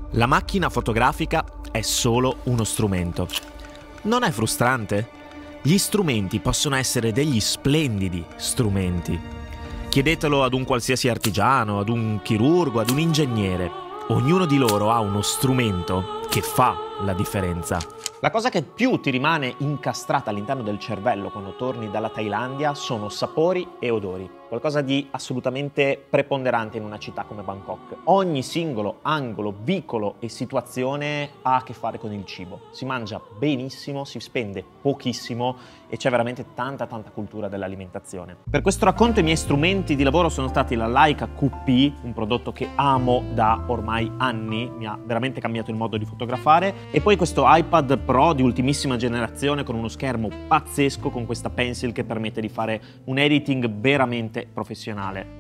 La macchina fotografica è solo uno strumento. Non è frustrante? Gli strumenti possono essere degli splendidi strumenti. Chiedetelo ad un qualsiasi artigiano, ad un chirurgo, ad un ingegnere. Ognuno di loro ha uno strumento che fa la differenza. La cosa che più ti rimane incastrata all'interno del cervello quando torni dalla Thailandia sono sapori e odori. Qualcosa di assolutamente preponderante in una città come Bangkok. Ogni singolo angolo, vicolo e situazione ha a che fare con il cibo. Si mangia benissimo, si spende pochissimo e c'è veramente tanta cultura dell'alimentazione. Per questo racconto i miei strumenti di lavoro sono stati la Leica QP, un prodotto che amo da ormai anni, mi ha veramente cambiato il modo di fotografare, e poi questo iPad Pro di ultimissima generazione con uno schermo pazzesco, con questa pencil che permette di fare un editing veramente professionale.